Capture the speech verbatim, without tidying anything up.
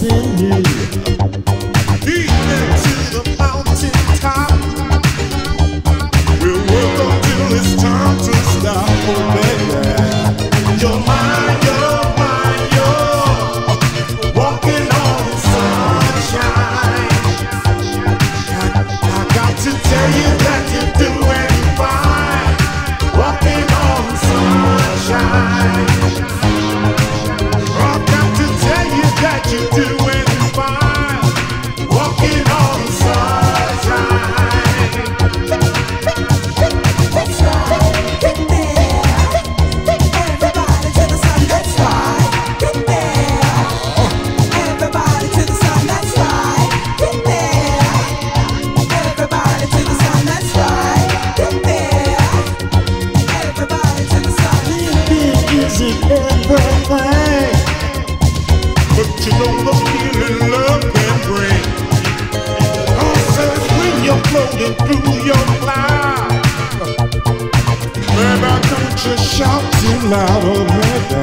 something new. Lead me to the mountain top. We'll work until it's time to stop, oh baby. You're mine, you're mine, you're walking on sunshine. I, I got to tell you that you're doing fine, walking on sunshine. I've got to tell you that you're doing fine, walking on sunshine. Let's ride, get there. Everybody to the sun, let's ride, get there. Everybody to the sun, let's ride, get there. Everybody to the sun, let's ride, get there. Everybody to the sun. Living isn't everything, but you know the feeling love can bring. Oh, says when you're floating through your cloud, baby, don't you shout too loud, oh baby.